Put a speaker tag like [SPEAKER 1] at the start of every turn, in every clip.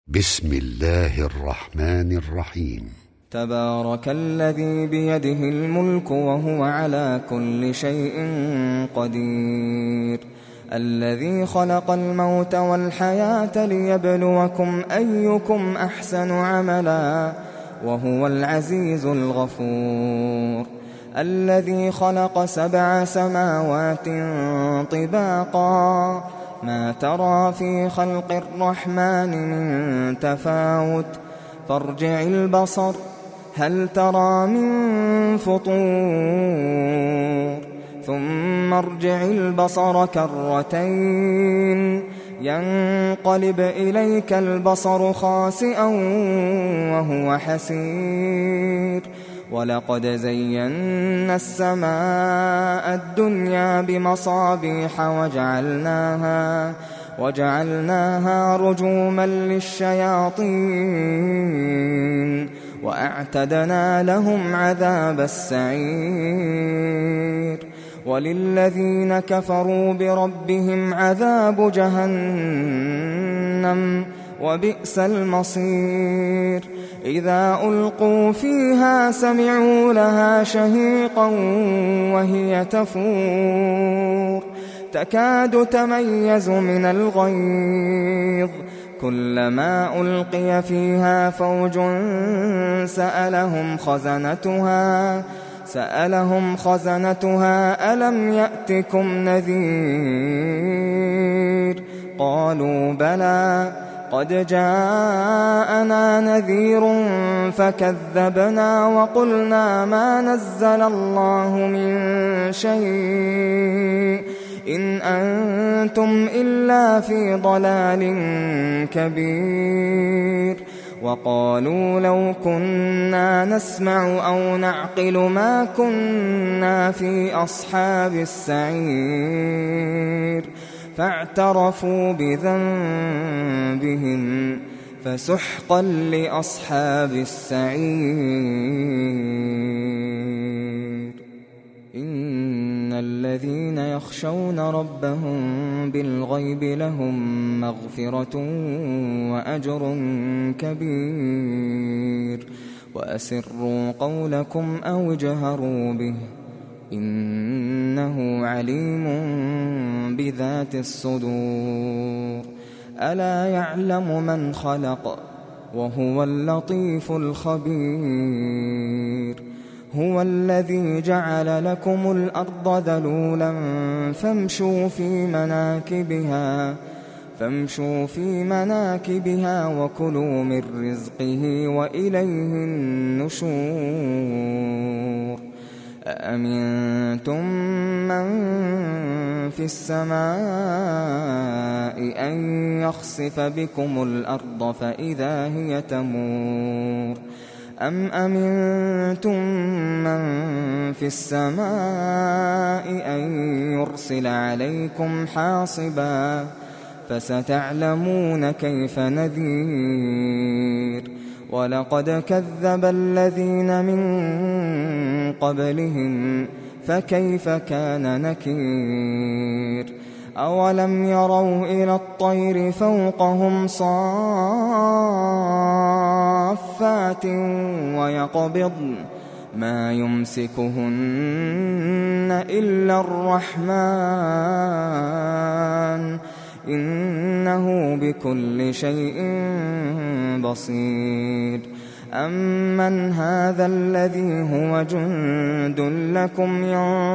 [SPEAKER 1] بسم الله الرحمن الرحيم.
[SPEAKER 2] تبارك الذي بيده الملك وهو على كل شيء قدير، الذي خلق الموت والحياة ليبلوكم أيكم أحسن عملا وهو العزيز الغفور، الذي خلق 7 سماوات طباقا ما ترى في خلق الرحمن من تفاوت فارجع البصر هل ترى من فطور ثم ارجع البصر كرتين ينقلب إليك البصر خاسئا وهو حسير، ولقد زينا السماء الدنيا بمصابيح وجعلناها رجوما للشياطين وأعتدنا لهم عذاب السعير، وللذين كفروا بربهم عذاب جهنم وبئس المصير، إذا ألقوا فيها سمعوا لها شهيقا وهي تفور تكاد تميز من الغيظ، كلما ألقي فيها فوج سألهم خزنتها ألم يأتكم نذير، قالوا بلى قد جاءنا نذير فكذبنا وقلنا ما نزل الله من شيء إن أنتم إلا في ضلال كبير، وقالوا لو كنا نسمع أو نعقل ما كنا في أصحاب السعير، فاعترفوا بذنبهم فسحقا لأصحاب السعير. إن الذين يخشون ربهم بالغيب لهم مغفرة وأجر كبير، وأسروا قولكم أو اجهروا به إنه عليم بذات الصدور، ألا يعلم من خلق وهو اللطيف الخبير، هو الذي جعل لكم الأرض ذلولا فامشوا في مناكبها وكلوا من رزقه وإليه النشور، أأمنتم من في السماء أن يخسف بكم الأرض فإذا هي تمور، أم أمنتم من في السماء أن يرسل عليكم حاصبا فستعلمون كيف نذير، ولقد كذب الذين من قبلهم فكيف كان نكير، أولم يروا إلى الطير فوقهم صافات ويقبضن ما يمسكهن إلا الرحمن إنه بكل شيء بصير، أمن هذا الذي هو جند لكم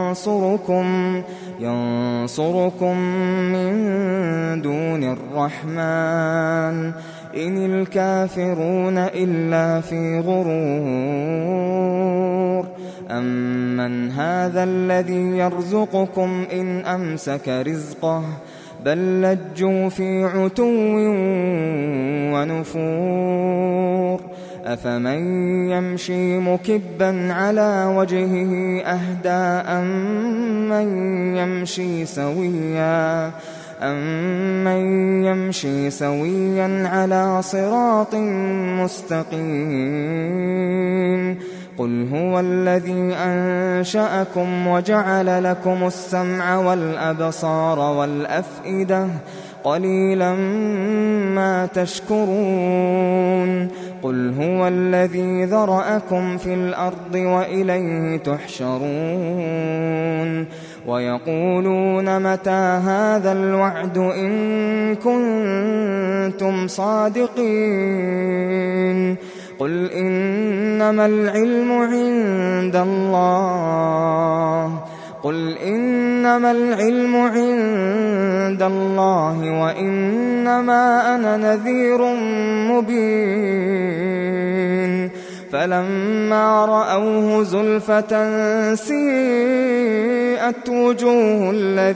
[SPEAKER 2] ينصركم من دون الرحمن إن الكافرون إلا في غرور، أمن هذا الذي يرزقكم إن أمسك رزقه بل لجوا في عتو ونفور، أفمن يمشي مكبا على وجهه أهدى أمن يمشي سويا على صراط مستقيم، قل هو الذي أنشأكم وجعل لكم السمع والأبصار والأفئدة قليلا ما تشكرون قل هو الذي ذرأكم في الأرض وإليه تحشرون ويقولون متى هذا الوعد إن كنتم صادقين قل إنما العلم عند الله وإنما أنا نذير مبين فلما رأوه زلفة سيئت وجوه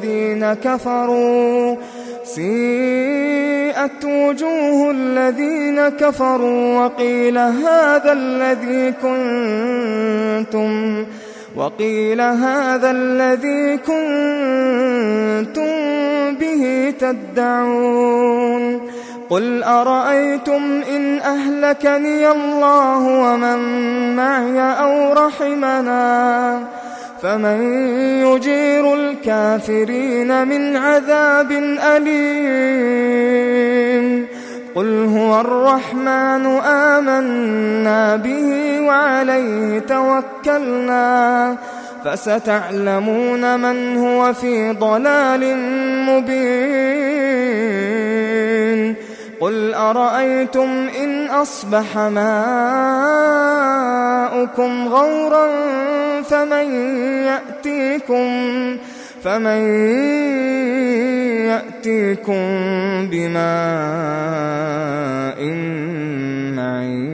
[SPEAKER 2] الذين كفروا وقيل هذا الذي كنتم به تدعون قل أرأيتم إن أهلكني الله ومن معي أو رحمنا فمن يجير الكافرين من عذاب أليم قل هو الرحمن آمنا به وعليه توكلنا فستعلمون من هو في ضلال مبين قل أرأيتم إن أصبح ماؤكم غورا فمن يأتيكم بماء معين